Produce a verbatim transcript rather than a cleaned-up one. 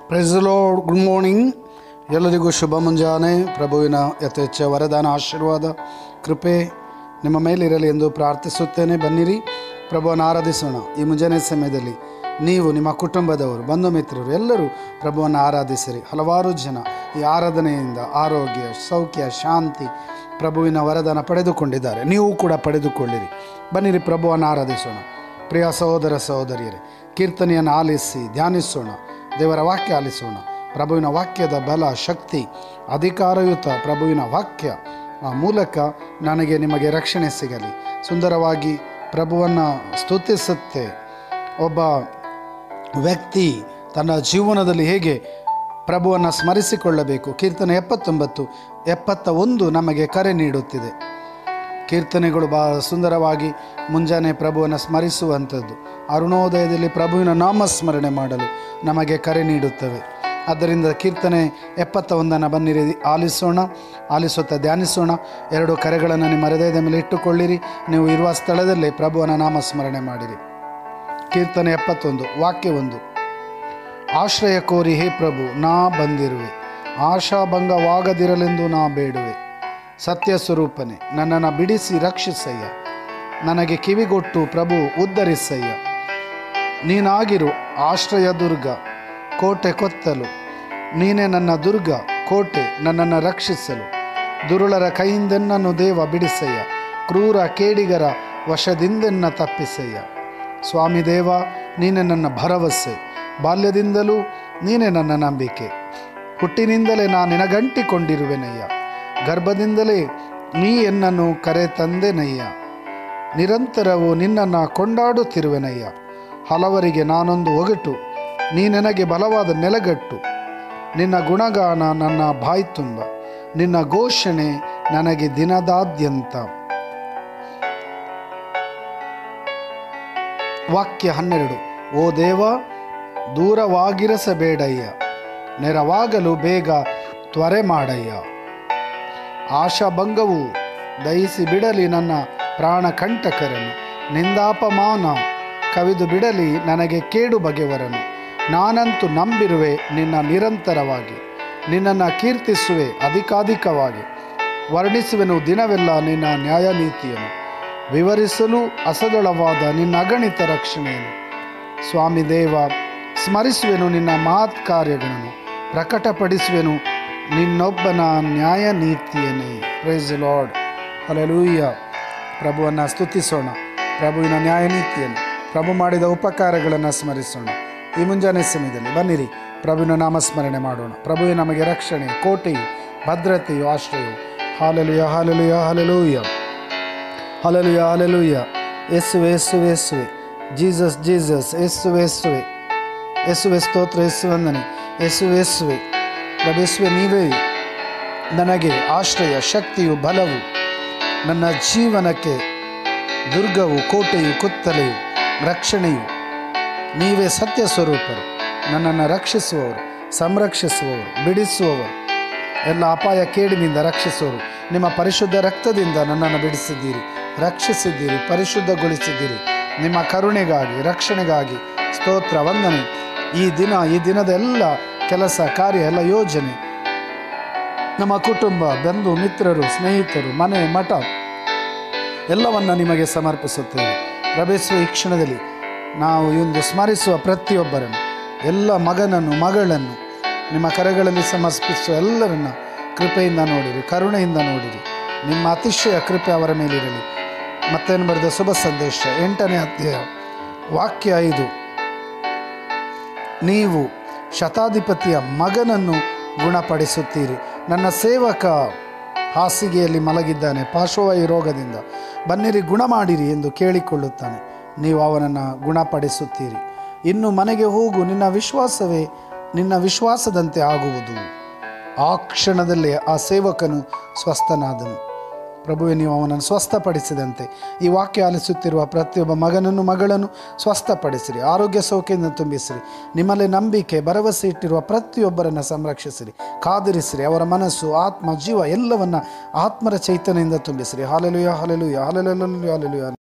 Price the lord. Good morning. ಎಲ್ಲರಿಗೂ ಶುಭ ಮುಂಜಾನೆ. ಪ್ರಭುವಿನ ಯಥೇಚ್ಛ ವರದಾನ, ಆಶೀರ್ವಾದ, ಕೃಪೆ ನಿಮ್ಮ ಮೇಲಿರಲಿ ಎಂದು ಪ್ರಾರ್ಥಿಸುತ್ತೇನೆ. ಬನ್ನಿರಿ, ಪ್ರಭುವನ್ನು ಆರಾಧಿಸೋಣ. ಈ ಮುಂಜಾನೆ ಸಮಯದಲ್ಲಿ ನೀವು, ನಿಮ್ಮ ಕುಟುಂಬದವರು, ಬಂಧು ಮಿತ್ರರು ಎಲ್ಲರೂ ಪ್ರಭುವನ್ನು ಆರಾಧಿಸಿರಿ. ಹಲವಾರು ಜನ ಈ ಆರಾಧನೆಯಿಂದ ಆರೋಗ್ಯ, ಸೌಖ್ಯ, ಶಾಂತಿ, ಪ್ರಭುವಿನ ವರದಾನ ಪಡೆದುಕೊಂಡಿದ್ದಾರೆ. ನೀವು ಕೂಡ ಪಡೆದುಕೊಳ್ಳಿರಿ. ಬನ್ನಿರಿ, ಪ್ರಭುವನ್ನು ಆರಾಧಿಸೋಣ. ಪ್ರಿಯ ಸಹೋದರ ಸಹೋದರಿಯರೇ, ಕೀರ್ತನೆಯನ್ನು ಆಲಿಸಿ ಧ್ಯಾನಿಸೋಣ. ದೇವರ ವಾಕ್ಯ ಆಲಿಸೋಣ. ಪ್ರಭುವಿನ ವಾಕ್ಯದ ಬಲ, ಶಕ್ತಿ, ಅಧಿಕಾರಯುತ ಪ್ರಭುವಿನ ವಾಕ್ಯ ಆ ಮೂಲಕ ನನಗೆ ನಿಮಗೆ ರಕ್ಷಣೆ ಸಿಗಲಿ. ಸುಂದರವಾಗಿ ಪ್ರಭುವನ್ನು ಸ್ತುತಿಸುತ್ತೆ ಒಬ್ಬ ವ್ಯಕ್ತಿ ತನ್ನ ಜೀವನದಲ್ಲಿ ಹೇಗೆ ಪ್ರಭುವನ್ನು ಸ್ಮರಿಸಿಕೊಳ್ಳಬೇಕು. ಕೀರ್ತನೆ ಎಪ್ಪತ್ತೊಂಬತ್ತು ಎಪ್ಪತ್ತ ಒಂದು ನಮಗೆ ಕರೆ ನೀಡುತ್ತಿದೆ. ಕೀರ್ತನೆಗಳು ಬಹಳ ಸುಂದರವಾಗಿ ಮುಂಜಾನೆ ಪ್ರಭುವನ್ನು ಸ್ಮರಿಸುವಂಥದ್ದು, ಅರುಣೋದಯದಲ್ಲಿ ಪ್ರಭುವಿನ ನಾಮಸ್ಮರಣೆ ಮಾಡಲು ನಮಗೆ ಕರೆ ನೀಡುತ್ತವೆ. ಆದ್ದರಿಂದ ಕೀರ್ತನೆ ಎಪ್ಪತ್ತ ಒಂದನ್ನು ಬನ್ನಿರಿ ಆಲಿಸೋಣ. ಆಲಿಸುತ್ತಾ ಧ್ಯಾನಿಸೋಣ. ಎರಡು ಕರೆಗಳನ್ನು ನಿಮ್ಮ ಹೃದಯದ ಮೇಲೆ ಇಟ್ಟುಕೊಳ್ಳಿರಿ. ನೀವು ಇರುವ ಸ್ಥಳದಲ್ಲೇ ಪ್ರಭುವನ ನಾಮಸ್ಮರಣೆ ಮಾಡಿರಿ. ಕೀರ್ತನೆ ಎಪ್ಪತ್ತೊಂದು ವಾಕ್ಯ ಒಂದು. ಆಶ್ರಯ ಕೋರಿ ಹೇ ಪ್ರಭು ನಾ ಬಂದಿರುವೆ, ಆಶಾಭಂಗವಾಗದಿರಲೆಂದು ನಾ ಬೇಡುವೆ. ಸತ್ಯ ಸ್ವರೂಪನೆ ನನ್ನನ್ನು ಬಿಡಿಸಿ ರಕ್ಷಿಸಯ್ಯ, ನನಗೆ ಕಿವಿಗೊಟ್ಟು ಪ್ರಭು ಉದ್ಧರಿಸಯ್ಯ. ನೀನಾಗಿರು ಆಶ್ರಯ ದುರ್ಗ, ಕೋಟೆ ಕೊತ್ತಲು, ನೀನೇ ನನ್ನ ದುರ್ಗ, ಕೋಟೆ, ನನ್ನನ್ನು ರಕ್ಷಿಸಲು. ದುರುಳರ ಕೈಯಿಂದೆನ್ನನ್ನು ದೇವ ಬಿಡಿಸಯ್ಯ, ಕ್ರೂರ ಕೇಡಿಗರ ವಶದಿಂದೆನ್ನ ತಪ್ಪಿಸಯ್ಯ. ಸ್ವಾಮಿ ದೇವ, ನೀನೇ ನನ್ನ ಭರವಸೆ, ಬಾಲ್ಯದಿಂದಲೂ ನೀನೇ ನನ್ನ ನಂಬಿಕೆ. ಹುಟ್ಟಿನಿಂದಲೇ ನಾನು ನಿನಗಂಟಿಕೊಂಡಿರುವೆನಯ್ಯ, ಗರ್ಭದಿಂದಲೇ ನೀ ಎನ್ನನ್ನು ಕರೆ ತಂದೆನಯ್ಯ. ನಿರಂತರವೂ ನಿನ್ನನ್ನು ಕೊಂಡಾಡುತ್ತಿರುವೆನಯ್ಯ. ಹಲವರಿಗೆ ನಾನೊಂದು ಒಗಟು, ನೀ ನನಗೆ ಬಲವಾದ ನೆಲಗಟ್ಟು. ನಿನ್ನ ಗುಣಗಾನ ನನ್ನ ಬಾಯಿ ತುಂಬ, ನಿನ್ನ ಘೋಷಣೆ ನನಗೆ ದಿನದಾದ್ಯಂತ. ವಾಕ್ಯ ಹನ್ನೆರಡು. ಓ ದೇವ, ದೂರವಾಗಿರಸಬೇಡಯ್ಯ, ನೆರವಾಗಲು ಬೇಗ ತ್ವರೆ ಮಾಡಯ್ಯ. ಆಶಾಭಂಗವು ದಹಿಸಿ ಬಿಡಲಿ ನನ್ನ ಪ್ರಾಣ ಕಂಟಕರನು, ನಿಂದಾಪಮಾನ ಕವಿದು ಬಿಡಲಿ ನನಗೆ ಕೇಡು ಬಗೆವರನು. ನಾನಂತೂ ನಂಬಿರುವೆ ನಿನ್ನ ನಿರಂತರವಾಗಿ, ನಿನ್ನನ್ನು ಕೀರ್ತಿಸುವೆ ಅಧಿಕಾಧಿಕವಾಗಿ. ವರ್ಣಿಸುವೆನು ದಿನವೆಲ್ಲ ನಿನ್ನ ನ್ಯಾಯನೀತಿಯನ್ನು, ವಿವರಿಸಲು ಅಸದಳವಾದ ನಿನ್ನ ಅಗಣಿತ ರಕ್ಷಣೆಯನ್ನು. ಸ್ವಾಮಿ ದೇವ, ಸ್ಮರಿಸುವೆನು ನಿನ್ನ ಮಹತ್ ಕಾರ್ಯಗಳನ್ನು, ಪ್ರಕಟಪಡಿಸುವೆನು ನಿನ್ನೊಬ್ಬನ ನ್ಯಾಯ ನೀತಿಯನ್ನೇ. Praise the lord. ಹಲ್ಲೆಲೂಯಾ. ಪ್ರಭುವನ್ನು ಸ್ತುತಿಸೋಣ. ಪ್ರಭುವಿನ ನ್ಯಾಯ ನೀತಿಯನ್ನು, ಪ್ರಭು ಮಾಡಿದ ಉಪಕಾರಗಳನ್ನು ಸ್ಮರಿಸೋಣ. ಈ ಮುಂಜಾನೆ ಸಮಯದಲ್ಲಿ ಬನ್ನಿರಿ, ಪ್ರಭುವಿನ ನಾಮಸ್ಮರಣೆ ಮಾಡೋಣ. ಪ್ರಭುವೆ ನಮಗೆ ರಕ್ಷಣೆ, ಕೋಟೆಯು, ಭದ್ರತೆಯು, ಆಶ್ರಯವು. Hallelujah, hallelujah, hallelujah, hallelujah, hallelujah. ಯೇಸುವೆ, ಯೇಸುವೆ, ಯೇಸುವೆ. Jesus, Jesus. ಯೇಸುವೆ, ಯೇಸುವೆ, ಯೇಸುವೆ. ಸ್ತೋತ್ರ, ಯೇಸು ವಂದನೆ. ಯೇಸುವೆ, ಯೇಸುವೆ. ಪ್ರಭೇಸುವೆ, ನೀವೇ ನನಗೆ ಆಶ್ರಯ, ಶಕ್ತಿಯು, ಬಲವು, ನನ್ನ ಜೀವನಕ್ಕೆ ದುರ್ಗವು, ಕೋಟೆಯು, ಕುತ್ತಲೆಯು, ರಕ್ಷಣೆಯು. ನೀವೇ ಸತ್ಯ ಸ್ವರೂಪರು, ನನ್ನನ್ನು ರಕ್ಷಿಸುವವರು, ಸಂರಕ್ಷಿಸುವವರು, ಬಿಡಿಸುವವರು, ಎಲ್ಲ ಅಪಾಯ ಕೇಡಿನಿಂದ ರಕ್ಷಿಸುವವರು. ನಿಮ್ಮ ಪರಿಶುದ್ಧ ರಕ್ತದಿಂದ ನನ್ನನ್ನು ಬಿಡಿಸಿದ್ದೀರಿ, ರಕ್ಷಿಸಿದ್ದೀರಿ, ಪರಿಶುದ್ಧಗೊಳಿಸಿದ್ದೀರಿ. ನಿಮ್ಮ ಕರುಣೆಗಾಗಿ, ರಕ್ಷಣೆಗಾಗಿ ಸ್ತೋತ್ರ, ವಂದನೆ. ಈ ದಿನ, ಈ ದಿನದ ಎಲ್ಲ ಕೆಲಸ ಕಾರ್ಯ, ಎಲ್ಲ ಯೋಜನೆ, ನಮ್ಮ ಕುಟುಂಬ, ಬಂಧು ಮಿತ್ರರು, ಸ್ನೇಹಿತರು, ಮನೆ ಮಠ ಎಲ್ಲವನ್ನು ನಿಮಗೆ ಸಮರ್ಪಿಸುತ್ತೇವೆ. ಪ್ರವೇಶಿಸುವ ಈ ಕ್ಷಣದಲ್ಲಿ ನಾವು ಇಂದು ಸ್ಮರಿಸುವ ಪ್ರತಿಯೊಬ್ಬರನ್ನು, ಎಲ್ಲ ಮಗನನ್ನು, ಮಗಳನ್ನು ನಿಮ್ಮ ಕರೆಗಳಲ್ಲಿ ಸಮರ್ಪಿಸುವ ಎಲ್ಲರನ್ನ ಕೃಪೆಯಿಂದ ನೋಡಿರಿ, ಕರುಣೆಯಿಂದ ನೋಡಿರಿ. ನಿಮ್ಮ ಅತಿಶಯ ಕೃಪೆ ಅವರ ಮೇಲಿರಲಿ. ಮತ್ತೇನು ಬರೆದ ಶುಭ ಸಂದೇಶ ಎಂಟನೇ ಅಧ್ಯಾಯ ವಾಕ್ಯ ಐದು. ನೀವು ಶತಾಧಿಪತಿಯ ಮಗನನ್ನು ಗುಣಪಡಿಸುತ್ತೀರಿ. ನನ್ನ ಸೇವಕ ಹಾಸಿಗೆಯಲ್ಲಿ ಮಲಗಿದ್ದಾನೆ, ಪಾರ್ಶ್ವವಾಯು ರೋಗದಿಂದ, ಬನ್ನಿರಿ ಗುಣ ಮಾಡಿರಿ ಎಂದು ಕೇಳಿಕೊಳ್ಳುತ್ತಾನೆ. ನೀವು ಅವನನ್ನು ಗುಣಪಡಿಸುತ್ತೀರಿ. ಇನ್ನು ಮನೆಗೆ ಹೋಗು, ನಿನ್ನ ವಿಶ್ವಾಸವೇ ನಿನ್ನ ವಿಶ್ವಾಸದಂತೆ ಆಗುವುದು. ಆ ಕ್ಷಣದಲ್ಲೇ ಆ ಸೇವಕನು ಸ್ವಸ್ಥನಾದನು. ಪ್ರಭುವೆ, ನೀವು ಅವನನ್ನು ಸ್ವಸ್ಥಪಡಿಸಿದಂತೆ ಈ ವಾಕ್ಯ ಆಲಿಸುತ್ತಿರುವ ಪ್ರತಿಯೊಬ್ಬ ಮಗನನ್ನು, ಮಗಳನ್ನು ಸ್ವಸ್ಥಪಡಿಸಿರಿ, ಆರೋಗ್ಯ ಸೌಖ್ಯದಿಂದ ತುಂಬಿಸಿರಿ. ನಿಮ್ಮಲ್ಲಿ ನಂಬಿಕೆ, ಭರವಸೆ ಇಟ್ಟಿರುವ ಪ್ರತಿಯೊಬ್ಬರನ್ನು ಸಂರಕ್ಷಿಸಿರಿ, ಕಾದಿರಿಸಿರಿ. ಅವರ ಮನಸ್ಸು, ಆತ್ಮ, ಜೀವ ಎಲ್ಲವನ್ನ ಆತ್ಮರ ಚೈತನ್ಯದಿಂದ ತುಂಬಿಸಿರಿ. Hallelujah, hallelujah, hallelujah, hallelujah.